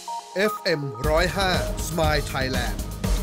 FM 105 Smile Thailand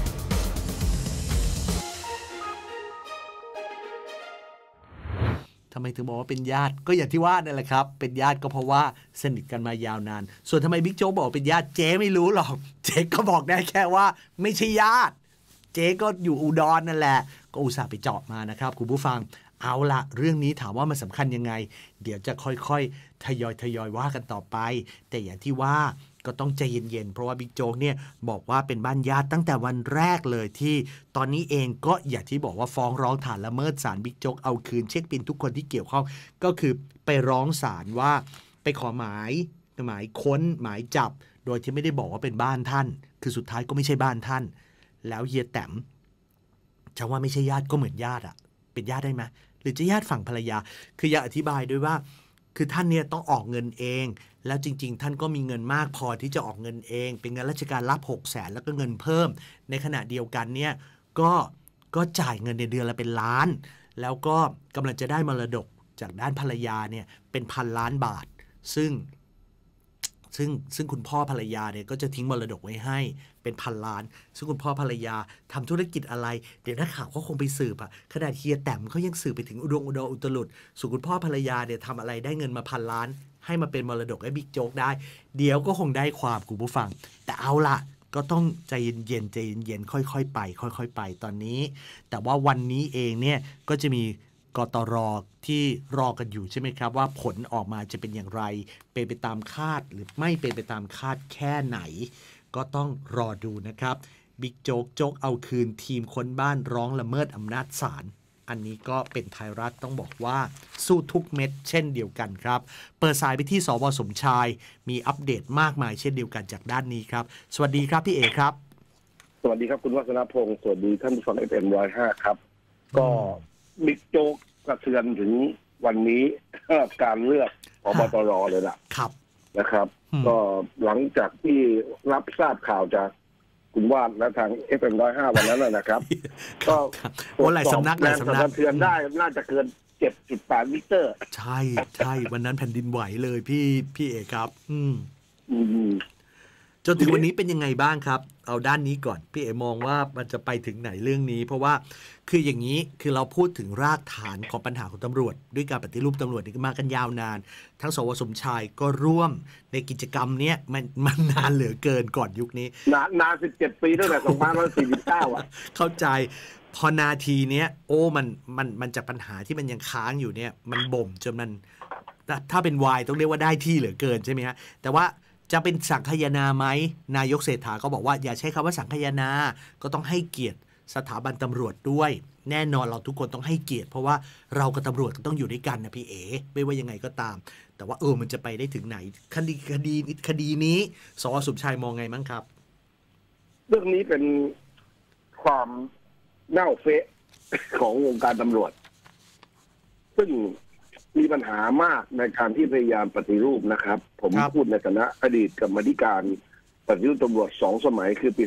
ทำไมถึงบอกว่าเป็นญาติก็อย่างที่ว่านั่นแหละครับเป็นญาติก็เพราะว่าสนิทกันมายาวนานส่วนทำไมบิ๊กโจ๊กบอกเป็นญาติเจ๊ไม่รู้หรอกเจ๊ก็บอกได้แค่ว่าไม่ใช่ญาติเจ๊ก็อยู่อุดรนั่นแหละก็อุตส่าห์ไปเจาะมานะครับคุณผู้ฟังเอาละเรื่องนี้ถามว่ามันสำคัญยังไงเดี๋ยวจะค่อยๆทยอยว่ากันต่อไปแต่อย่างที่ว่าก็ต้องใจเย็นๆเพราะว่าบิ๊กโจ๊กเนี่ยบอกว่าเป็นบ้านญาติตั้งแต่วันแรกเลยที่ตอนนี้เองก็อย่างที่บอกว่าฟ้องร้องฐานละเมิดศาลบิ๊กโจ๊กเอาคืนเช็คบิลทุกคนที่เกี่ยวข้องก็คือไปร้องศาลว่าไปขอหมายค้นหมายจับโดยที่ไม่ได้บอกว่าเป็นบ้านท่านคือสุดท้ายก็ไม่ใช่บ้านท่านแล้วเฮียแต้มจะว่าไม่ใช่ญาติก็เหมือนญาติอะเป็นญาติได้ไหมหรือจะญาติฝั่งภรรยาคืออยากอธิบายด้วยว่าคือท่านเนี่ยต้องออกเงินเองแล้วจริงๆท่านก็มีเงินมากพอที่จะออกเงินเองเป็นเงินราชการรับ600,000แล้วก็เงินเพิ่มในขณะเดียวกันเนี่ยก็จ่ายเงินในเดือนละเป็นล้านแล้วก็กำลังจะได้มรดกจากด้านภรรยาเนี่ยเป็น1,000,000,000 บาทซึ่งคุณพ่อภรรยาเนี่ยก็จะทิ้งมรดกไว้ให้เป็น1,000,000,000ซึ่งคุณพ่อภรรยาทำธุรกิจอะไรเดี๋ยวนักข่าวก็คงไปสืบอะขนาดเฮียแต้มเขายังสืบไปถึงอุดรอุตลุดส่วนคุณพ่อภรรยาเนี่ยทำอะไรได้เงินมา1,000,000,000ให้มาเป็นมรดกให้บิ๊กโจ๊กได้เดี๋ยวก็คงได้ความคุณผู้ฟังแต่เอาล่ะก็ต้องใจเย็นค่อยๆไปตอนนี้แต่ว่าวันนี้เองเนี่ยก็จะมีกตร.ที่รอกันอยู่ใช่ไหมครับว่าผลออกมาจะเป็นอย่างไรเป็นไปตามคาดหรือไม่เป็นไปตามคาดแค่ไหนก็ต้องรอดูนะครับบิ๊กโจ๊กเอาคืนทีมค้นบ้านร้องละเมิดอำนาจศาลอันนี้ก็เป็นไทยรัฐต้องบอกว่าสู้ทุกเม็ดเช่นเดียวกันครับเปิดสายไปที่สว.สมชายมีอัปเดตมากมายเช่นเดียวกันจากด้านนี้ครับสวัสดีครับพี่เอกครับสวัสดีครับคุณวัฒนพงศ์สวัสดีท่านผู้ฟัง FM 105ครับก็บิ๊กโจ๊กกระเทือนถึงวันนี้การเลือกผบ.ตร.เลยล่ะนะครับก็หลังจากที่รับทราบข่าวจากคุณวาดและทาง FM 105วันนั้นนะครับก็หลายสำนักแรงสั่นสะเทือนได้น่าจะเกิน 7.8 ลิตรใช่วันนั้นแผ่นดินไหวเลยพี่เอกครับจนถึงวันนี้เป็นยังไงบ้างครับเอาด้านนี้ก่อนพี่เอมองว่ามันจะไปถึงไหนเรื่องนี้เพราะว่าคืออย่างนี้คือเราพูดถึงรากฐานของปัญหาของตำรวจด้วยการปฏิรูปตำรวจนี่มากันยาวนานทั้งสว.สมชายก็ร่วมในกิจกรรมเนี้ยมันนานเหลือเกินก่อนยุคนี้นาน17 ปีตั้งแต่2549อ่ะเข้าใจพอนาทีเนี้ยโอ้มันจากปัญหาที่มันยังค้างอยู่เนี่ยมันบ่มจนมันถ้าเป็นวายต้องเรียกว่าได้ที่เหลือเกินใช่ไหมฮะแต่ว่าจะเป็นสังคายนาไหมนายกเศรษฐาก็บอกว่าอย่าใช้คำว่าสังคายนาก็ต้องให้เกียรติสถาบันตำรวจด้วยแน่นอนเราทุกคนต้องให้เกียรติเพราะว่าเรากับตำรวจก็ต้องอยู่ด้วยกันนะพี่เอ๋ไม่ว่ายังไงก็ตามแต่ว่ามันจะไปได้ถึงไหนคดีนี้สว.สมชายมองไงมั้งครับเรื่องนี้เป็นความเน่าเฟะของวงการตำรวจซึ่งมีปัญหามากในการที่พยายามปฏิรูปนะครับผมพูดในฐานะอดีตกรรมาธิการปฏิรูปตำรวจ2 สมัยคือปี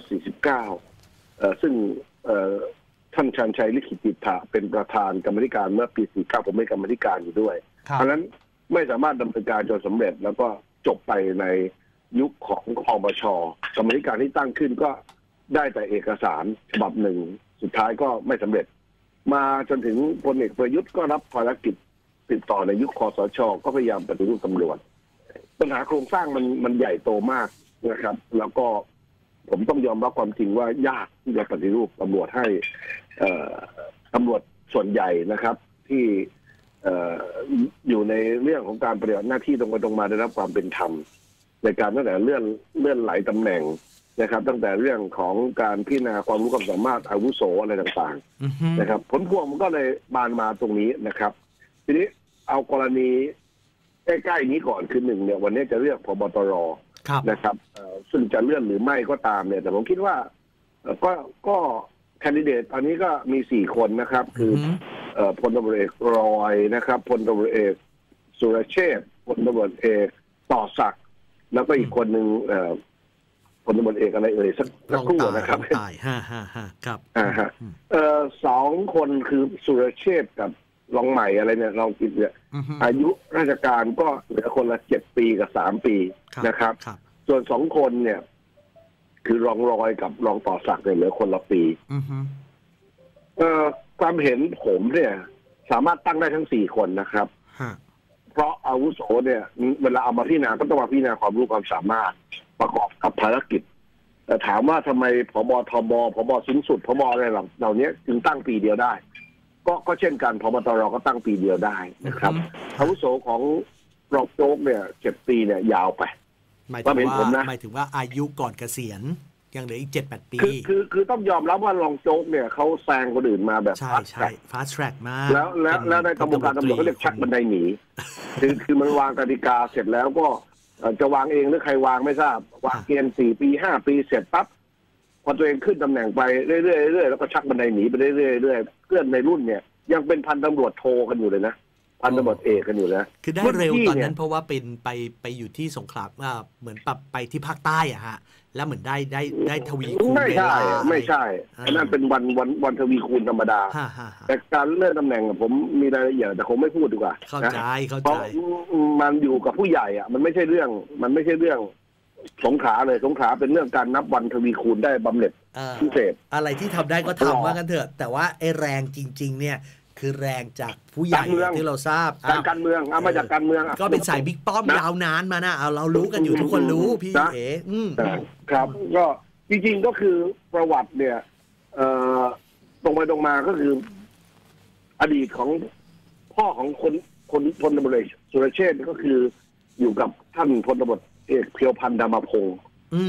2549ซึ่งท่านชันชัยลิขิตติถะเป็นประธานกรรมาธิการเมื่อปี49ผมเป็นกรรมาธิการอยู่ด้วยเพราะฉะนั้นไม่สามารถดำเนินการจนสำเร็จแล้วก็จบไปในยุคของคปช.กรรมาธิการที่ตั้งขึ้นก็ได้แต่เอกสารฉบับหนึ่งสุดท้ายก็ไม่สำเร็จมาจนถึงพลเอกประยุทธ์ก็รับภารกิจติดต่อในยุคคสช.ก็พยายามปฏิรูปตำรวจปัญหาโครงสร้างมันใหญ่โตมากนะครับแล้วก็ผมต้องยอมรับความจริงว่ายากที่จะปฏิรูปตำรวจให้ตำรวจส่วนใหญ่นะครับที่อยู่ในเรื่องของการปฏิบัติหน้าที่ตรงไปตรงมาได้รับความเป็นธรรมในการตั้งแต่เลื่อนไหลตำแหน่งนะครับตั้งแต่เรื่องของการพิจารณาความรู้ความสามารถอาวุโสอะไรต่างๆนะครับผลพวงมันก็เลยบานมาตรงนี้นะครับทีนี้เอากรณีใกล้ๆนี้ก่อนคือ1เนี่ยวันนี้จะเลือกผบ.ตร.นะครับซึ่งจะเลื่อนหรือไม่ก็ตามเนี่ยแต่ผมคิดว่าก็แคนดิเดตตอนนี้ก็มี4 คนนะครับคือพลตำรวจเอกรอยนะครับพลตำรวจเอกสุรเชษฐ์พลตำรวจเอกต่อศักดิ์แล้วก็อีกคนหนึ่งพลตำรวจเอกอะไรสักครู่นะครับครับ 2 คนคือสุรเชษฐ์กับรองใหม่อะไรเนี่ยเราคิดเนี่ยอายุราชการก็เหลือคนละ7 ปีกับ3 ปีนะครับส่วน2 คนเนี่ยคือรองรอยกับรองต่อศักดิ์เนี่ยเหลือคนละปีความเห็นผมเนี่ยสามารถตั้งได้ทั้ง4 คนนะครับเพราะอาวุโสเนี่ยเวลาเอามาพิจารณาก็ต้องมาพิจารณาความรู้ความสามารถประกอบกับภารกิจแต่ถามว่าทำไมผบ.ทบ.ผบ.สูงสุดผบ.อะไรเหล่านี้จึงตั้งปีเดียวได้ก็เช่นกันผบ.ตร.ก็ตั้งปีเดียวได้นะครับอาวุโสของรองโจ๊กเนี่ย7 ปีเนี่ยยาวไปหมายถึงว่าอายุก่อนเกษียณยังเหลืออีก 7-8 ปีคือต้องยอมรับว่ารองโจ๊กเนี่ยเขาแซงคนอื่นมาแบบใช่fast track มากแล้วในกระบวนการตำรวจเขาเรียกชักบันไดหนีคือมันวางกติกาเสร็จแล้วก็จะวางเองหรือใครวางไม่ทราบวางเกณฑ์4 ปี5 ปีเสร็จปั๊บพอตัวเองขึ้นตำแหน่งไปเรื่อยๆแล้วก็ชักบันไดหนีไปเรื่อยๆเพื่อนในรุ่นเนี่ยยังเป็นพันตำรวจโทกันอยู่เลยนะพันตำรวจเอกกันอยู่นะคือได้เร็วตอนนั้นเพราะว่าเป็นไปอยู่ที่สงขลาเหมือนปรับไปที่ภาคใต้อะฮะแล้วเหมือนได้ทวีคูณไม่ใช่อันนั้นเป็นวันทวีคูณธรรมดาแต่การเลื่อนตำแหน่งผมมีรายละเอียดแต่ผมไม่พูดดีกว่าเข้าใจเพราะมันอยู่กับผู้ใหญ่อะมันไม่ใช่เรื่องสงขลาเลยสงขลาเป็นเรื่องการนับวันทวีคูณได้บำเหน็จพิเศษอะไรที่ทำได้ก็ทำว่ากันเถอะแต่ว่าไอ้แรงจริงๆเนี่ยคือแรงจากผู้ใหญ่ที่เราทราบการเมืองมาจากการเมืองก็เป็นสายบิ๊กป้อมยาวนานมานะเรารู้กันอยู่ทุกคนรู้พี่เอ๋ครับก็จริงๆก็คือประวัติเนี่ยตรงไปตรงมาก็คืออดีตของพ่อของคนพลตำรวจเอกสุรเชษฐ์ก็คืออยู่กับท่านพลตำรวจเอกเพียวพันธ์ดามพงศ์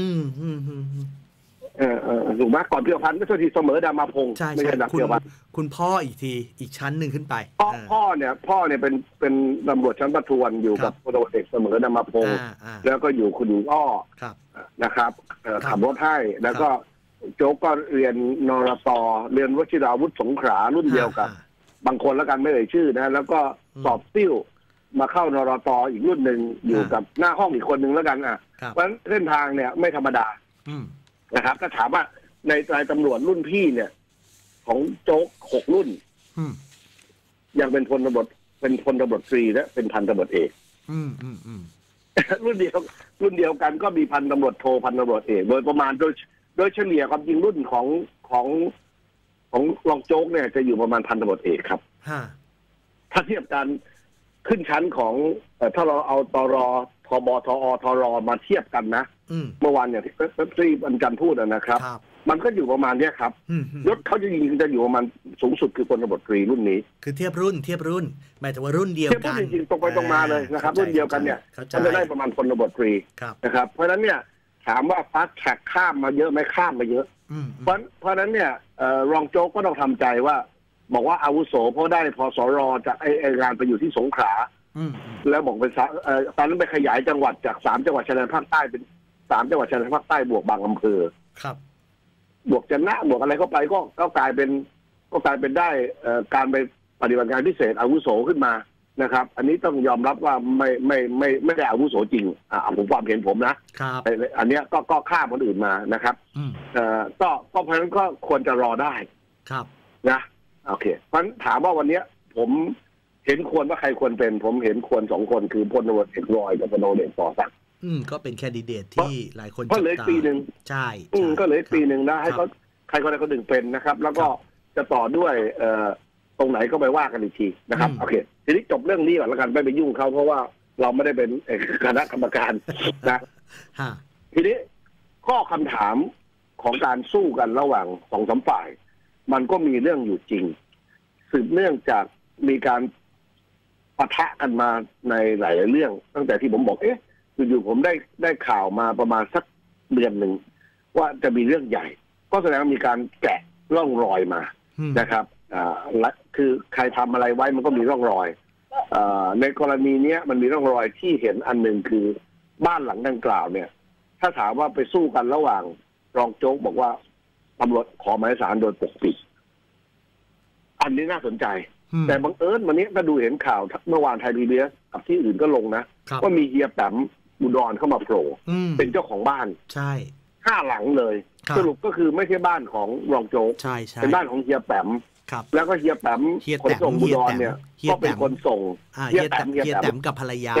ถูกไหมก่อนเพียวพันธ์ก็ทีเสมอดามาพงศ์ไม่ใช่เพียวพันธ์คุณพ่ออีกชั้นหนึ่งขึ้นไปพ่อเนี่ยเป็นตำรวจชั้นประทวนอยู่กับพลตำรวจเอกเสมอดามาพงศ์แล้วก็อยู่คุณอ้อนะครับขับรถให้แล้วก็โจ๊กก็เรียนนรต.เรียนวชิราวุธสงขลารุ่นเดียวกับบางคนแล้วกันไม่เอ่ยชื่อนะแล้วก็สอบติ้วมาเข้านรต.อีกรุ่นหนึ่งอยู่กับหน้าห้องอีกคนหนึ่งแล้วกันเพราะฉะนั้นเส้นทางเนี่ยไม่ธรรมดานะครับถ้าถามว่าในตำรวจรุ่นพี่เนี่ยของโจ๊ก6 รุ่นยังเป็นพลตำรวจตรีและเป็นพันตำรวจเอกรุ่นเดียวกันก็มีพันตำรวจโทพันตำรวจเอกโดยประมาณโดยเฉลี่ยความจริงรุ่นของรองโจ๊กเนี่ยจะอยู่ประมาณพันตำรวจเอกครับถ้าเทียบกันขึ้นชั้นของถ้าเราเอาตร.ทบ.ทอ.ทร.มาเทียบกันนะเมื่อวานอย่างที่บรรจันพูดนะครับมันก็อยู่ประมาณนี้ครับยศเขาจะอยู่ประมาณสูงสุดคือพลตำรวจตรีรุ่นนี้คือเทียบรุ่นหมายถึงว่ารุ่นเดียวกันจริงๆตรงไปตรงมาเลยนะครับรุ่นเดียวกันเนี่ยเขาจะได้ประมาณพลตำรวจตรีนะครับเพราะฉะนั้นเนี่ยถามว่าฟาสต์แทร็กข้ามมาเยอะไหมข้ามมาเยอะเพราะฉะนั้นเนี่ยรองโจ๊กก็ต้องทำใจว่าบอกว่าอาวุโสเพราะได้พสร.จากไองานไปอยู่ที่สงขลาแล้วบอกเป็นตอนนั้นไปขยายจังหวัดจาก3 จังหวัดชายแดนภาคใต้เป็น3 จังหวัดชายแดนภาคใต้บวกบางอำเภอครับบวกจันนะบวกอะไรเข้าไปก็กลายเป็นได้การไปปฏิบัติงานพิเศษอาวุโสขึ้นมานะครับอันนี้ต้องยอมรับว่าไม่ได้อาวุโสจริงผมความเห็นผมนะครับอันนี้ก็ข้ามคนอื่นมานะครับก็เพราะฉะนั้นก็ควรจะรอได้ครับนะโอเคเพราะถามว่าวันนี้ผมเห็นควรว่าใครควรเป็นผมเห็นควร2 คนคือพลตำรวจเอกรอยกับพลตำรวจเอกต่อศักดิ์ก็เป็นแคนดิเดตที่หลายคนก็เลยปีหนึ่งใช่ก็เลยปีหนึ่งนะให้เขาใครคนใดคนหนึ่งเป็นนะครับแล้วก็จะต่อด้วยตรงไหนก็ไปว่ากันอีกทีนะครับโอเคทีนี้จบเรื่องนี้ก่อนแล้วกันไม่ไปยุ่งเขาเพราะว่าเราไม่ได้เป็นคณะกรรมการนะทีนี้ข้อคำถามของการสู้กันระหว่าง2-3 ฝ่ายมันก็มีเรื่องอยู่จริงสืบเนื่องจากมีการปะทะกันมาในหลายเรื่องตั้งแต่ที่ผมบอกอยู่ๆผมได้ข่าวมาประมาณสักเดือนหนึ่งว่าจะมีเรื่องใหญ่ก็แสดงว่ามีการแกะร่องรอยมานะครับคือใครทำอะไรไว้มันก็มีร่องรอยในกรณีนี้มันมีร่องรอยที่เห็นอันหนึ่งคือบ้านหลังดังกล่าวเนี่ยถ้าถามว่าไปสู้กันระหว่างรองโจ๊กบอกว่าตำรวจขอหมายสารโดยปกปิดอันนี้น่าสนใจแต่บังเอิญวันนี้ก็ดูเห็นข่าวเมื่อวานไทยPBSกับที่อื่นก็ลงนะว่ามีเฮียแปมอุดรเข้ามาโผล่เป็นเจ้าของบ้านใช่ 5 หลังเลยสรุปก็คือไม่ใช่บ้านของรองโจ๊กเป็นบ้านของเฮียแปมแล้วก็เฮียแปมขนส่งอุดรเนี่ยก็เป็นคนส่งเฮียแปมกับภรรยา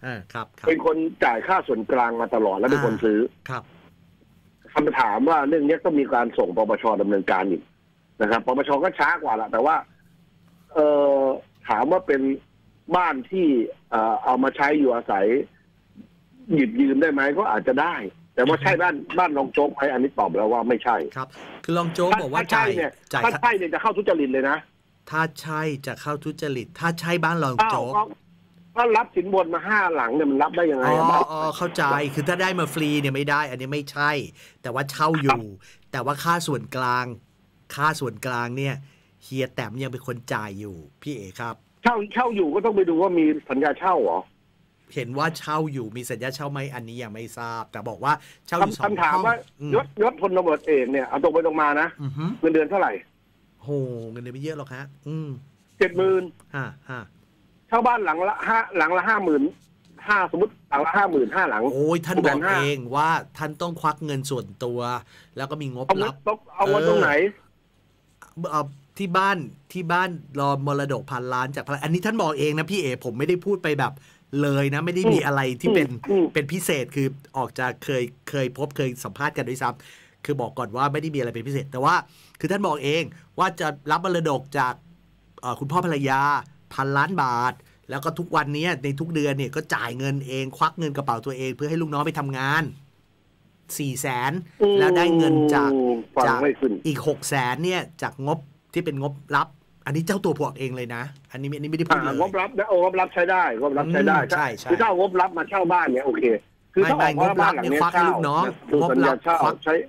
ครับเป็นคนจ่ายค่าส่วนกลางมาตลอดแล้วเป็นคนซื้อครับคำถามว่าเรื่องนี้ต้องมีการส่งปปชดำเนินการอีกนะครับปปชก็ช้ากว่าละแต่ว่าถามว่าเป็นบ้านที่เอามาใช้อยู่อาศัยหยิบยืมได้ไหมก็อาจจะได้แต่ว่าใช่บ้านรองโจ๊กไหมอันนี้ตอบแล้วว่าไม่ใช่ครับคือรองโจ๊กบอกว่าจ่ายถ้าใช่เนี่ยจะเข้าทุจริตเลยนะถ้าใช่จะเข้าทุจริตถ้าใช่บ้านรองโจ๊กถ้ารับสินบนมา5 หลังเนี่ยมันรับได้ยังไงอ๋อเข้าใจคือถ้าได้มาฟรีเนี่ยไม่ได้อันนี้ไม่ใช่แต่ว่าเช่าอยู่แต่ว่าค่าส่วนกลางเนี่ยเฮียแต้มยังเป็นคนจ่ายอยู่พี่เอครับเช่าอยู่ก็ต้องไปดูว่ามีสัญญาเช่าเหรอเห็นว่าเช่าอยู่มีสัญญาเช่าไหมอันนี้ยังไม่ทราบแต่บอกว่าเช่าอยู่2 ห้องคำถามว่ายศพลตำรวจเอกเนี่ยเอาตรงไปตรงมานะเงินเดือนเท่าไหร่โหเงินเดือนไม่เยอะหรอกฮะ 70,000เช่าบ้านหลังละ55,000สมมติหลังละ55,000หลังโอ้ยท่านบอกเองว่าท่านต้องควักเงินส่วนตัวแล้วก็มีงบลับเอาเงินตรงไหนเอาที่บ้านรอมรดกพันล้านจากอันนี้ท่านบอกเองนะพี่เอผมไม่ได้พูดไปแบบเลยนะไม่ได้มีอะไรที่เป็นพิเศษคือออกจะเคยพบเคยสัมภาษณ์กันด้วยซ้ำคือบอกก่อนว่าไม่ได้มีอะไรเป็นพิเศษแต่ว่าคือท่านบอกเองว่าจะรับมรดกจากคุณพ่อภรรยา1,000 ล้านบาทแล้วก็ทุกวันนี้ในทุกเดือนเนี่ยก็จ่ายเงินเองควักเงินกระเป๋าตัวเองเพื่อให้ลูกน้องไปทำงาน400,000แล้วได้เงินจากอีก600,000เนี่ยจากงบที่เป็นงบลับอันนี้เจ้าตัวบอกเองเลยนะอันนี้ไม่ได้พูดเลยงบรับนะงบรับใช้ได้งบรับใช้ได้ใช่คือถ้างบรับมาเช่าบ้านเนี่ยโอเคคือถ้าบอกว่าบ้านหลังนี้ควักให้ลูกน้องงบรับควักใช้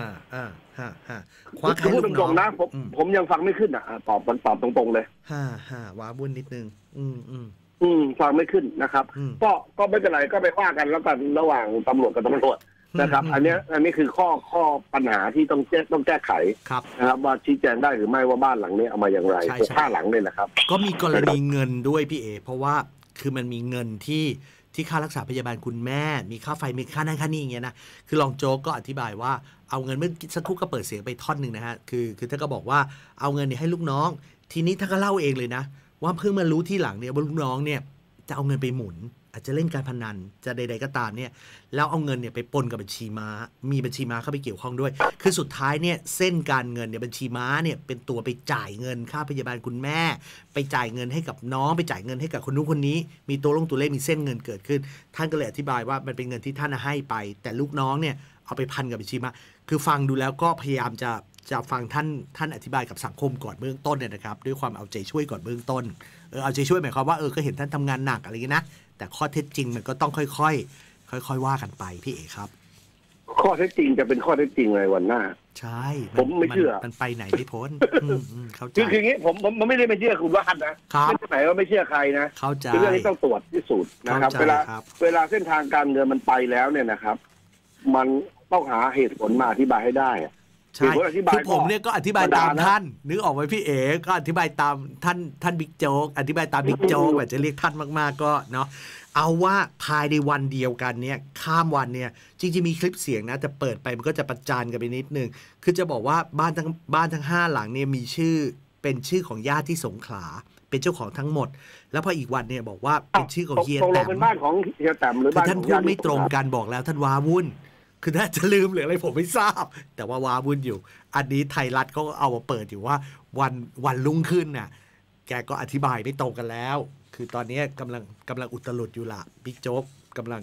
ควักให้ลูกน้องนะผมยังฟังไม่ขึ้นตอบตรงๆเลยว้าวุ่นนิดนึงฟังไม่ขึ้นนะครับก็ไม่เป็นไรก็ไปว่ากันแล้วกันระหว่างตำรวจกับตำรวจนะครับอันนี้คือข้อปัญหาที่ต้องแก้ไขนะครับว่าชี้แจงได้หรือไม่ว่าบ้านหลังนี้เอามาอย่างไร5 หลังเนี่ยนะครับก็มีกรณีเงินด้วยพี่เอเพราะว่าคือมันมีเงินที่ค่ารักษาพยาบาลคุณแม่มีค่าไฟมีค่านั่นค่านี่อย่างเงี้ยนะคือรองโจ๊กก็อธิบายว่าเอาเงินเมื่อสักครู่ก็เปิดเสียงไปท่อนนึงนะฮะคือท่านก็บอกว่าเอาเงินเนี่ยให้ลูกน้องทีนี้ท่านก็เล่าเองเลยนะว่าเพิ่งมารู้ที่หลังเนี่ยว่าลูกน้องเนี่ยจะเอาเงินไปหมุนอาจจะเล่นการพนันจะใดๆก็ตามเนี่ยแล้วเอาเงินเนี่ยไปปนกับบัญชีม้ามีบัญชีม้าเข้าไปเกี่ยวข้องด้วยคือสุดท้ายเนี่ยเส้นการเงินเนี่ยบัญชีม้าเนี่ยเป็นตัวไปจ่ายเงินค่าพยาบาลคุณแม่ไปจ่ายเงินให้กับน้องไปจ่ายเงินให้กับคนนู้นคนนี้มีตัวเลขมีเส้นเงินเกิดขึ้นท่านก็เลยอธิบายว่ามันเป็นเงินที่ท่านให้ไปแต่ลูกน้องเนี่ยเอาไปพันกับบัญชีม้าคือฟังดูแล้วก็พยายามจะฟังท่านอธิบายกับสังคมก่อนเบื้องต้นเนี่ยนะครับด้วยความเอาใจช่วยก่อนเบื้องต้นเอาใจช่วยหมายความว่าก็เห็นท่านทำงานหนักอะไรอย่างนี้นะแต่ข้อเท็จจริงมันก็ต้องค่อยว่ากันไปพี่เอกครับข้อเท็จจริงจะเป็นข้อเท็จจริงในวันหน้าใช่ผมไม่เชื่อมันไปไหนไม่พ้นเข้าใจคืออย่างนี้ผมไม่ได้ไม่เชื่อคุณว่านะไม่ใช่ไหนว่าไม่เชื่อใครนะเข้าใจเรื่องนี้ต้องตรวจพิสูจน์นะครับเวลาเส้นทางการเงินมันไปแล้วเนี่ยนะครับมันต้องหาเหตุผลมาอธิบายให้ได้ใช่คือผมเนี่ยก็อธิบายตามท่านนึกออกไหมพี่เอ๋ก็อธิบายตามท่านบิ๊กโจ๊กอธิบายตามบิ๊กโจ๊กอาจจะเรียกท่านมากๆก็เนาะเอาว่าภายในวันเดียวกันเนี่ยข้ามวันเนี่ยจริงๆมีคลิปเสียงนะแต่เปิดไปมันก็จะประจานกันไปนิดนึงคือจะบอกว่าบ้านทั้ง5 หลังเนี่ยมีชื่อเป็นชื่อของญาติที่สงขลาเป็นเจ้าของทั้งหมดแล้วพออีกวันเนี่ยบอกว่าเป็นชื่อของเฮียแต้มเป็นบ้านของเฮียแต้มหรือบ้านท่านพูดไม่ตรงกันบอกแล้วท่านว้าวุ่นคือถ้าจะลืมหรืออะไรผมไม่ทราบแต่ว่าว้าวุ่นอยู่อันนี้ไทยรัฐเขาเอามาเปิดอยู่ว่าวันรุ่งขึ้นน่ะแกก็อธิบายไม่ตรงกันแล้วคือตอนนี้กำลังอุตลุดอยู่ละบิ๊กโจ๊กกำลัง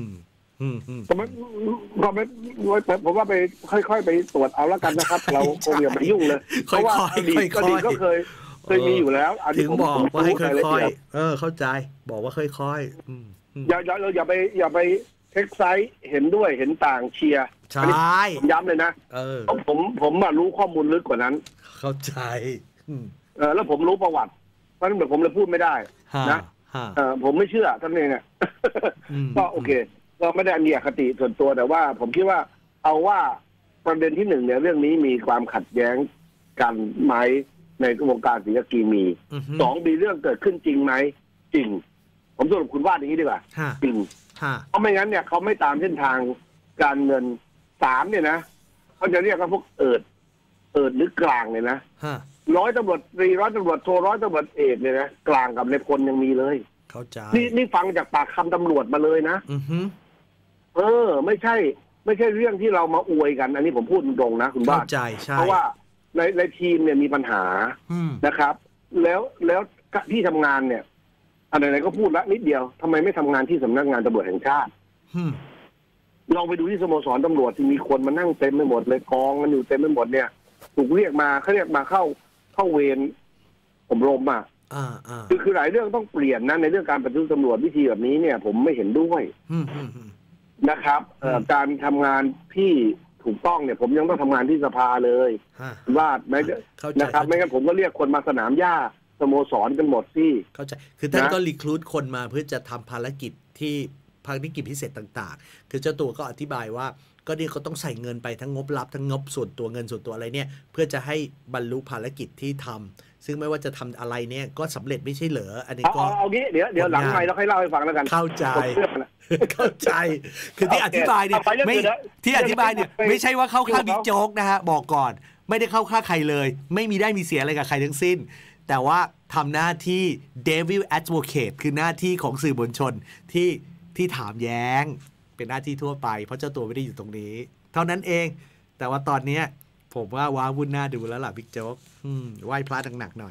ผมว่าไปค่อยๆไปตรวจเอาแล้วกันนะครับเราคงอย่าไปยุ่งเลยเพราะว่าอดีตก็เคยมีอยู่แล้วถึงบอกว่าให้ค่อยๆเข้าใจบอกว่าค่อยๆอย่าไปเทคไซส์เห็นด้วยเห็นต่างเชียร์ใช่ผมย้ำเลยนะผมรู้ข้อมูลลึกกว่านั้นเข้าใจแล้วผมรู้ประวัติเพราะฉะนั้นผมเลยพูดไม่ได้นะผมไม่เชื่อท่านเองอ่ะก็โอเคก็ไม่ได้มีอคติส่วนตัวแต่ว่าผมคิดว่าเอาว่าประเด็นที่1เนี่ยเรื่องนี้มีความขัดแย้งกันไหมในวงการศิลปกีมี2มีเรื่องเกิดขึ้นจริงไหมจริงผมสรุปคุณว่าอย่างนี้ดีกว่าจริงเพราะไม่งั้นเนี่ยเขาไม่ตามเส้นทางการเงิน3เนี่ยนะเขาจะเรียกว่าพวกเอิดหรือกลางเลยนะร้อยตำรวจตรีร้อยตำรวจโทร้อยตำรวจเอกเนี่ยนะกลางกับในพลยังมีเลยเข้าใจนี่ฟังจากปากคำตำรวจมาเลยนะไม่ใช่เรื่องที่เรามาอวยกัน อันนี้ผมพูดตรงๆนะคุณบ้านเข้าใจใช่เพราะว่าในทีมเนี่ยมีปัญหานะครับแล้วที่ทำงานเนี่ยอะไรก็พูดละนิดเดียวทำไมไม่ทำงานที่สำนักงานตำรวจแห่งชาติลองไปดูที่สโมสรตำรวจที่มีคนมานั่งเต็มไปหมดเลยกองกันอยู่เต็มไปหมดเนี่ยถูกเรียกมาเขาเรียกมาเข้าเวรอบรมอ่ะคือหลายเรื่องต้องเปลี่ยนนะในเรื่องการปฏิรูปตำรวจวิธีแบบนี้เนี่ยผมไม่เห็นด้วยนะครับการทำงานที่ถูกต้องเนี่ยผมยังต้องทำงานที่สภาเลยว่าไม่นะครับไม่งั้นผมก็เรียกคนมาสนามหญ้าสโมสรกันหมดที่เข้าใจคือท่านก็รีครูทคนมาเพื่อจะทำภารกิจพิเศษต่างๆคือเจ้าตัวก็อธิบายว่าก็นี่เขาต้องใส่เงินไปทั้งงบลับทั้งงบส่วนตัวเงินส่วนตัวอะไรเนี่ยเพื่อจะให้บรรลุภารกิจที่ทำซึ่งไม่ว่าจะทำอะไรเนี่ยก็สำเร็จไม่ใช่เหรออันนี้ก็เอางี้เดี๋ยวหลังไมค์เราค่อยเล่าให้ฟังแล้วกันเข้าใจคือที่อธิบายเนี่ยไม่ที่อธิบายเนี่ยไม่ใช่ว่าเข้าข้างบิ๊กโจ๊กนะฮะบอกก่อนไม่ได้เข้าข้างใครเลยไม่มีได้มีเสียอะไรกับใครทั้งสิ้นแต่ว่าทำหน้าที่ Devil Advocate คือหน้าที่ของสื่อมวลชนที่ถามแย้งเป็นหน้าที่ทั่วไปเพราะเจ้าตัวไม่ได้อยู่ตรงนี้เท่านั้นเองแต่ว่าตอนนี้ผมว่าว้าวุ่นหน้าดูแล้วล่ะบิ๊กโจ๊กไหว้พระหนักๆหน่อย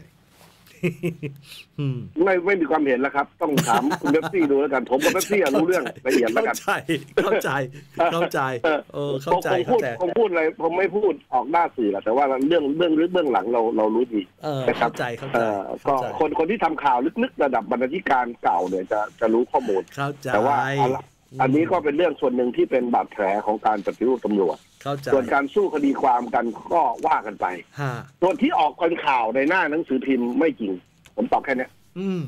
ไม่มีความเห็นแล้วครับต้องถามคุณเบปซี่ดูแล้วกันผมกับเบปซี่รู้เรื่องละเอียดแล้วกันเข้าใจเข้าใจผมพูดอะไรผมไม่พูดออกหน้าสื่อหรอกแต่ว่าเรื่องเบื้องหลังเรารู้ดีนะครับก็คนที่ทำข่าวลึกๆระดับบรรณาธิการเก่าเนี่ยจะรู้ข้อมูลแต่ว่าอันนี้ก็เป็นเรื่องส่วนหนึ่งที่เป็นบาดแผลของการปฏิรูปตำรวจส่วนการสู้คดีความกันก็ว่ากันไปส่วนที่ออกเป็นข่าวในหน้าหนังสือพิมพ์ไม่จริงผมตอบแค่นี้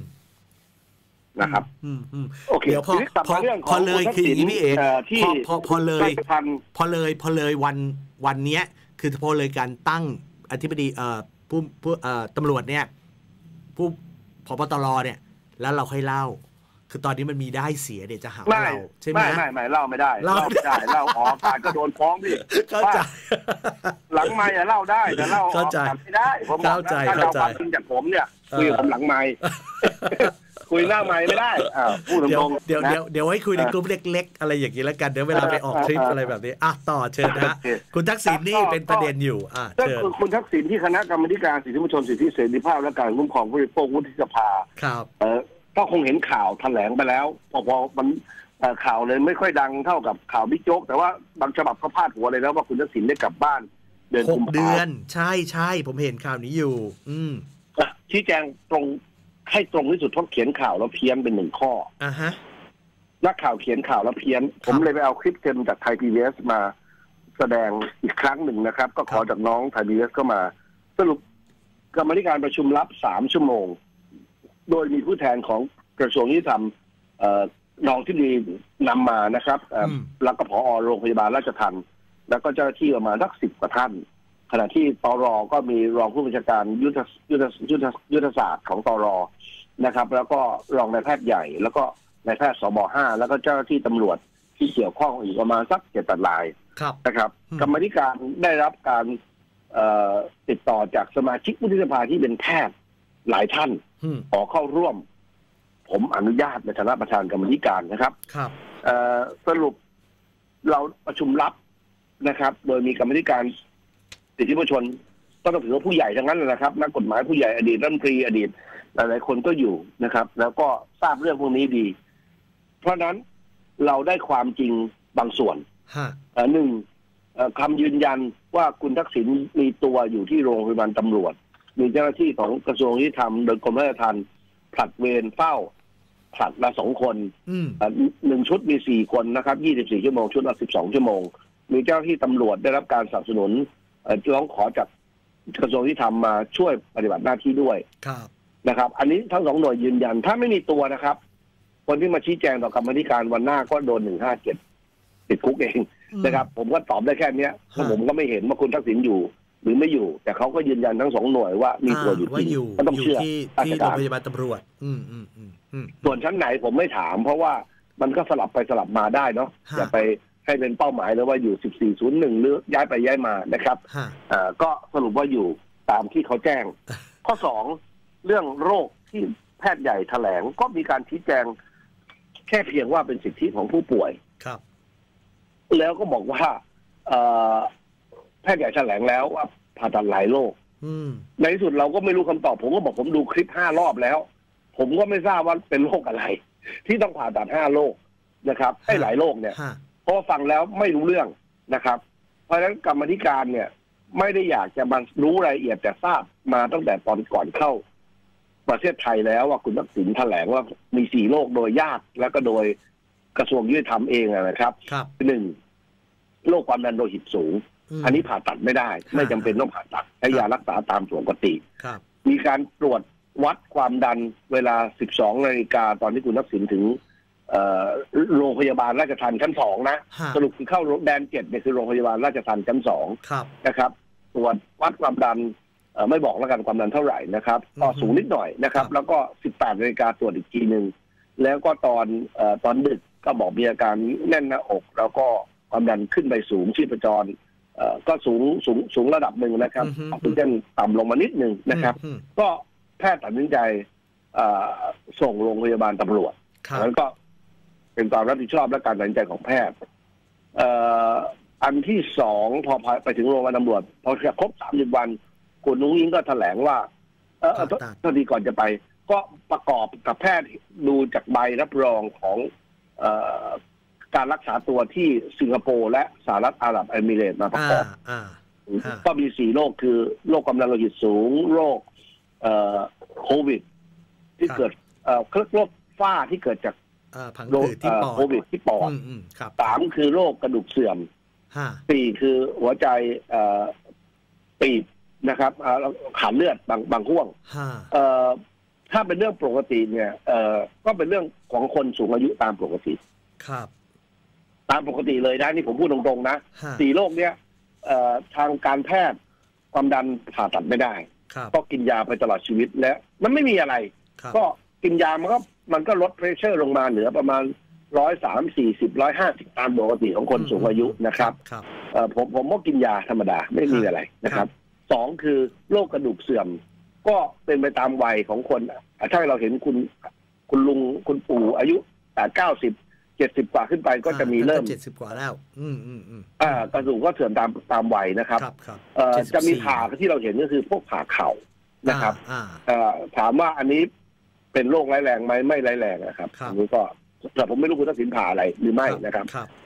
นะครับโอเคเดี๋ยวพอเลยคืออย่างนี้พี่เอกพอเลยวันเนี้ยคือพอเลยการตั้งอธิบดีผู้ตำรวจเนี่ยผู้ผบตรเนี่ยแล้วเราค่อยเล่าคือตอนนี้มันมีได้เสียเดี๋ยวจะหาว่าเราใช่ไหมไม่เล่าไม่ได้เล่าออกการก็โดนฟ้องดิเข้าใจหลังไมค์เล่าได้แต่เล่าออกไม่ได้ผมเข้าใจถ้าเราความจริงจากผมเนี่ยคุยกับผมหลังไมค์คุยหน้าไมค์ไม่ได้พูดตรงๆเดี๋ยวให้คุยในกลุ่มเล็กๆอะไรอย่างนี้แล้วกันเดี๋ยวเวลาไปออกทริปอะไรแบบนี้ต่อเชิญนะคุณทักษิณนี่เป็นประเด็นอยู่เชิญคุณทักษิณที่คณะกรรมการสิทธิมนุษยชนสิทธิเสรีภาพและการคุ้มครองผู้บริโภควุฒิสภาครับก็คงเห็นข่าวแถลงไปแล้วพอมันข่าวเลยไม่ค่อยดังเท่ากับข่าวบิ๊กโจ๊กแต่ว่าบางฉบับก็พาดหัวเลยแล้วว่าคุณทักษิณได้กลับบ้านเดือนกุมภาพันธ์ 6 เดือนใช่ผมเห็นข่าวนี้อยู่ชี้แจงตรงให้ตรงที่สุดเพราะเขียนข่าวแล้วเพี้ยนเป็น1 ข้อนักข่าวเขียนข่าวแล้วเพี้ยนผมเลยไปเอาคลิปเต็มจากไทย PBS มาแสดงอีกครั้งหนึ่งนะครับก็ขอจากน้องไทย PBS ก็มาสรุปกรรมการประชุมลับ3 ชั่วโมงโดยมีผู้แทนของกระทรวงยุติธรรมรองที่ดีนำมานะครับแล้วก็ผอ.โรงพยาบาลราชทัณฑ์แล้วก็เจ้าหน้าที่ประมาณสัก10 กว่าท่านขณะที่ตร.ก็มีรองผู้บัญชาการยุทธศาสตร์ของตร.นะครับแล้วก็รองนายแพทย์ใหญ่แล้วก็นายแพทย์สบ5แล้วก็เจ้าหน้าที่ตำรวจที่เกี่ยวข้องอีกประมาณสัก7-8 รายนะครับกรรมการได้รับการติดต่อจากสมาชิกวุฒิสภาที่เป็นแพทย์หลายท่านขอเข้าร่วมผมอนุญาตในฐานะประธานกรรมการนะครับสรุปเราประชุมลับนะครับโดยมีกรรมการสิทธิมนุษยชนต้องถือว่าผู้ใหญ่ทั้งนั้นเลยนะครับนักกฎหมายผู้ใหญ่อดีตรัฐมนตรีอดีตหลายๆคนก็อยู่นะครับแล้วก็ทราบเรื่องพวกนี้ดีเพราะนั้นเราได้ความจริงบางส่วน1คำยืนยันว่าคุณทักษิณมีตัวอยู่ที่โรงพยาบาลตำรวจมีเจ้าหน้าที่ของกระทรวงยุติธรรมโดยกรมราชทัณฑ์ผลัดเวรเฝ้าผลัดละ2 คน1 ชุดมี4 คนนะครับ24 ชั่วโมงชุดละ12 ชั่วโมงมีเจ้าหน้าที่ตำรวจได้รับการสนับสนุนร้องขอจากกระทรวงยุติธรรมมาช่วยปฏิบัติหน้าที่ด้วยนะครับอันนี้ทั้ง2 หน่วยยืนยันถ้าไม่มีตัวนะครับคนที่มาชี้แจงต่อกรรมการวันหน้าก็โดน157ติดคุกเองนะครับผมก็ตอบได้แค่นี้เพราะผมก็ไม่เห็นว่าคุณทักษิณอยู่หรือไม่อยู่แต่เขาก็ยืนยันทั้ง2 หน่วยว่ามีตัวอยู่ที่ก็ต้องเชื่อที่โรงพยาบาลตำรวจส่วนชั้นไหนผมไม่ถามเพราะว่ามันก็สลับไปสลับมาได้เนาะอย่าไปให้เป็นเป้าหมายเลยว่าอยู่1401หรือย้ายไปย้ายมานะครับก็สรุปว่าอยู่ตามที่เขาแจ้งข้อ2เรื่องโรคที่แพทย์ใหญ่แถลงก็มีการชี้แจงแค่เพียงว่าเป็นสิทธิของผู้ป่วยครับแล้วก็บอกว่าแพทย์ใหญ่แถลงแล้วว่าผ่าตัดหลายโรคในที่สุดเราก็ไม่รู้คำตอบผมก็บอกผมดูคลิป5 รอบแล้วผมก็ไม่ทราบว่าเป็นโรคอะไรที่ต้องผ่าตัด5 โรคนะครับให้หลายโรคเนี่ยเพราะฟังแล้วไม่รู้เรื่องนะครับเพราะฉะนั้นกรรมาธิการเนี่ยไม่ได้อยากจะมารู้รายละเอียดแต่ทราบมาตั้งแต่ตอนก่อนเข้าประเทศไทยแล้วว่าคุณทักษิณแถลงว่ามี4 โรคโดยญาติแล้วก็โดยกระทรวงยุติธรรมเองนะครับ1 โรคความดันโลหิตสูงอันนี้ผ่าตัดไม่ได้ไม่จำเป็นต้องผ่าตัดใช้ยารักษาตามปกติมีการตรวจวัดความดันเวลา 12 นาฬิกาตอนที่คุณทักษิณถึงโรงพยาบาลราชทัณฑ์ชั้น 2นะสรุปคือเข้าแดน 7เนี่ยคือโรงพยาบาลราชทัณฑ์ชั้น 2นะครับตรวจวัดความดันไม่บอกแล้วกันความดันเท่าไหร่นะครับก็สูงนิดหน่อยนะครับแล้วก็ 18 นาฬิกาตรวจอีกทีนึงแล้วก็ตอนดึกก็บอกมีอาการแน่นหน้าอกแล้วก็ความดันขึ้นไปสูงชีพจรก็สูงระดับหนึ่งนะครับออกซิเจนต่ำลงมานิดนึงนะครับก็แพทย์ตัดสินใจส่งโรงพยาบาลตำรวจแล้วก็เป็นความรับผิดชอบและการตัดสินใจของแพทย์อันที่2พอไปถึงโรงพยาบาลตำรวจพอครบ30 วันคุณนุ้งอิงก็แถลงว่าตอนนี้ก่อนจะไปก็ประกอบกับแพทย์ดูจากใบรับรองของการรักษาตัวที่สิงคโปร์และสหรัฐอาหรับเอมิเรตส์มาประกอบก็มี4 โรคคือโรคความดันโลหิตสูงโรคโควิดที่เกิดโรคฝ้าที่เกิดจากโรคโควิดที่ปอด3คือโรคกระดูกเสื่อม4คือหัวใจตีบนะครับขาดเลือดบางห่วงถ้าเป็นเรื่องปกติเนี่ยก็เป็นเรื่องของคนสูงอายุตามปกติครับตามปกติเลยนะนี่ผมพูดตรงๆนะ4 โรคเนี้ยทางการแพทย์ความดันผ่าตัดไม่ได้ก็กินยาไปตลอดชีวิตและมันไม่มีอะไรก็กินยามันก็ลดเพรสเชอร์ลงมาเหลือประมาณ130 40 150ตามปกติของคนสูงอายุนะครับผมก็กินยาธรรมดาไม่มีอะไรนะครับ2คือโรคกระดูกเสื่อมก็เป็นไปตามวัยของคนถ้าเราเห็นคุณลุงคุณปู่อายุ90-70 กว่าขึ้นไปก็จะมีเริ่ม 70 กว่าแล้วกระดูกก็เสื่อมตามวัยนะครับจะมีผ่าที่เราเห็นก็คือพวกผ่าเข่านะครับถามว่าอันนี้เป็นโรคร้ายแรงไหมไม่ร้ายแรงนะครับอันนี้ก็แต่ผมไม่รู้คุณทักษิณผ่าอะไรหรือไม่นะครับ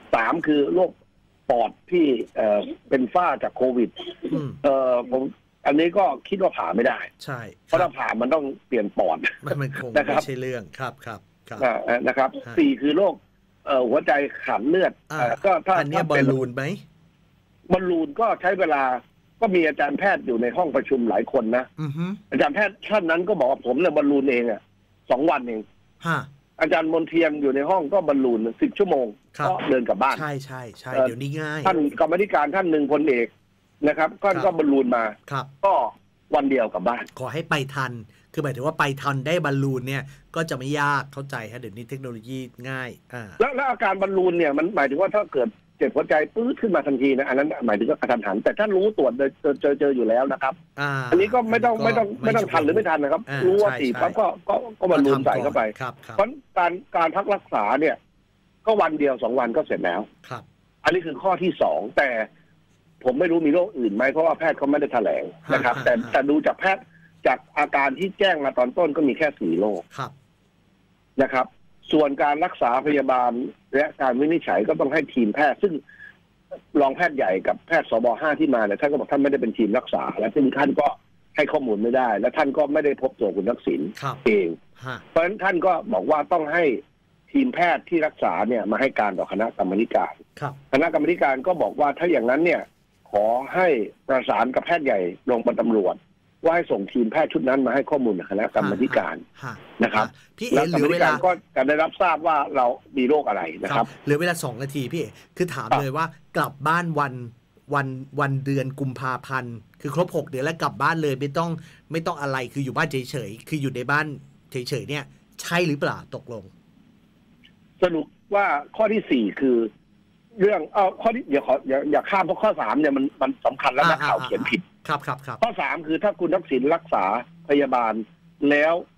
3คือโรคปอดที่เป็นฝ้าจากโควิดผมอันนี้ก็คิดว่าผ่าไม่ได้ใช่เพราะถ้าผ่ามันต้องเปลี่ยนปอดมันคงไม่ใช่เรื่องครับนะครับ4คือโรคหัวใจขาดเลือดก็ถ้าอันนี้บอลลูนไหมบอลลูนก็ใช้เวลาก็มีอาจารย์แพทย์อยู่ในห้องประชุมหลายคนนะอาจารย์แพทย์ท่านนั้นก็บอกว่าผมเนี่ยบอลลูนเอง2 วันเองอาจารย์มนเทียนอยู่ในห้องก็บอลลูน10 ชั่วโมงก็เดินกลับบ้านใช่เดี๋ยวนี้ง่ายท่านกรรมธิการท่านหนึ่งพลเอกนะครับก็บอลลูนมาก็วันเดียวกลับบ้านขอให้ไปทันคือหมายถึงว่าไปทันได้บอลลูนเนี่ยก็จะไม่ยากเข้าใจฮะเดี๋ยวนี้เทคโนโลยีง่ายแล้วอาการบอลลูนเนี่ยมันหมายถึงว่าถ้าเกิดเจ็บหัวใจปื้ดขึ้นมาทันทีนะอันนั้นหมายถึงว่ากระทันหันแต่ถ้ารู้ตรวจเจออยู่แล้วนะครับอันนี้ก็ไม่ต้องทันหรือไม่ทันนะครับรู้ว่าตีบปั๊บก็บอลลูนใส่เข้าไปเพราะการพักรักษาเนี่ยก็วันเดียว2 วันก็เสร็จแล้วอันนี้คือข้อที่2แต่ผมไม่รู้มีโรคอื่นไหมเพราะว่าแพทย์เขาไม่ได้แถลงนะครับแต่ดูจากแพทย์จากอาการที่แจ้งมาตอนต้นก็มีแค่4 โรคนะครับส่วนการรักษาพยาบาลและการวินิจฉัยก็ต้องให้ทีมแพทย์ซึ่งรองแพทย์ใหญ่กับแพทย์สบ5ที่มาเนี่ยท่านก็บอกท่านไม่ได้เป็นทีมรักษาและซึ่งท่านก็ให้ข้อมูลไม่ได้และท่านก็ไม่ได้พบตัวคุณทักษิณเองเพราะฉะนั้นท่านก็บอกว่าต้องให้ทีมแพทย์ที่รักษาเนี่ยมาให้การต่อคณะกรรมการคณะกรรมการก็บอกว่าถ้าอย่างนั้นเนี่ยขอให้ประสานกับแพทย์ใหญ่โรงพยาบาลตำรวจว่าให้ส่งทีมแพทย์ชุดนั้นมาให้ข้อมูลกับคณะกรรมการนะครับแล้วกรรมการก็จะได้รับทราบว่าเรามีโรคอะไรนะครับเหลือเวลา2 นาทีพี่คือถามเลยว่ากลับบ้านวันเดือนกุมภาพันธ์คือครบ6 เดือนแล้วกลับบ้านเลยไม่ต้องอะไรคืออยู่บ้านเฉยๆคืออยู่ในบ้านเฉยๆเนี่ยใช่หรือเปล่าตกลงสรุปว่าข้อที่4คือเรื่องข้อที่อย่าข้ามเพราะข้อ3เนี่ยมันสำคัญแล้วนักข่าวเขียนผิดครับข้อ3คือถ้าคุณทักษิณรักษาพยาบาลแล้ว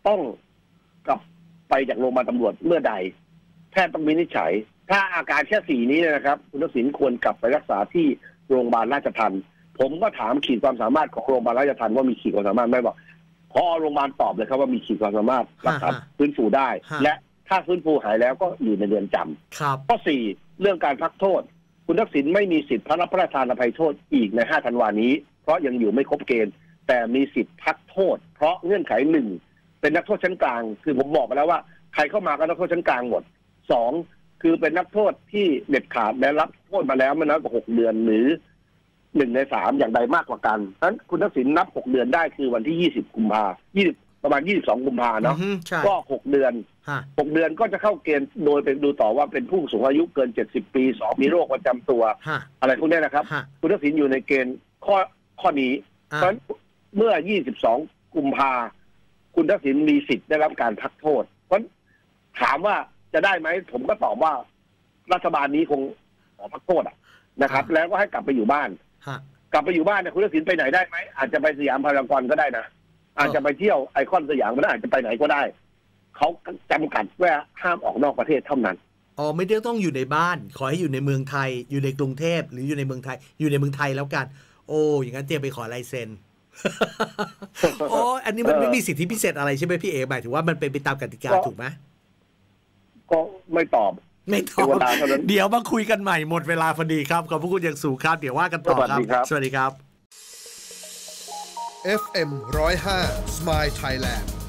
ต้องกลับไปจากโรงพยาบาลตำรวจเมื่อใดแพทย์ต้องวินิจฉัยถ้าอาการแค่4นี้นะครับคุณทักษิณควรกลับไปรักษาที่โรงพยาบาลราชทัณฑ์ผมก็ถามขีดความสามารถของโรงพยาบาลราชทัณฑ์ว่ามีขีดความสามารถไหมบอกพอโรงพยาบาลตอบเลยครับว่ามีขีดความสามารถรักษาฟื้นฟูได้และถ้าฟื้นฟูหายแล้วก็อยู่ในเรือนจำข้อ4เรื่องการพักโทษคุณทักษิณไม่มีสิทธิ์พระราชทานอภัยโทษอีกใน5 ธันวานี้เพราะยังอยู่ไม่ครบเกณฑ์แต่มีสิทธิ์พักโทษเพราะเงื่อนไข1เป็นนักโทษชั้นกลางคือผมบอกไปแล้วว่าใครเข้ามาก็นักโทษชั้นกลางหมด2คือเป็นนักโทษที่เด็ดขาดและรับโทษมาแล้วไม่น้อยกว่า6 เดือนหรือ1 ใน 3อย่างใดมากกว่ากันฉะนั้นคุณทักษิณนับ6 เดือนได้คือวันที่20 กุมภาพันธ์ประมาณ22 กุมภาพันธ์เนาะก็6 เดือน6 เดือนก็จะเข้าเกณฑ์โดยเป็นดูต่อว่าเป็นผู้สูงอายุเกิน70 ปี2มีโรคประจำตัวอะไรพวกนี้นะครับคุณทักษิณอยู่ในเกณฑ์ข้อนี้เพราะฉะนั้นเมื่อ22 กุมภาพันธ์คุณทักษิณมีสิทธิ์ได้รับการพักโทษเพราะถามว่าจะได้ไหมผมก็ตอบว่ารัฐบาลนี้คงขอพักโทษนะครับแล้วก็ให้กลับไปอยู่บ้านกลับไปอยู่บ้านเนี่ยคุณทักษิณไปไหนได้ไหมอาจจะไปสยามพารากอนก็ได้นะอาจจะไปเที่ยวไอคอนสยามก็ได้อาจจะไปไหนก็ได้เขาจำกัดว่าห้ามออกนอกประเทศเท่านั้นไม่ได้ต้องอยู่ในบ้านขอให้อยู่ในเมืองไทยอยู่ในกรุงเทพหรืออยู่ในเมืองไทยอยู่ในเมืองไทยแล้วกันอย่างนั้นเตรียมไปขอลายเซ็นอันนี้มันไม่มีสิทธิพิเศษอะไรใช่ไหมพี่เอ๋หมายถึงว่ามันเป็นไปตามกติกาถูกไหมก็ไม่ตอบเดี๋ยวมาคุยกันใหม่หมดเวลาพอดีครับขอบพระคุณอย่างสูงครับเดี๋ยวว่ากันต่อครับสวัสดีครับ FM 105 Smile Thailand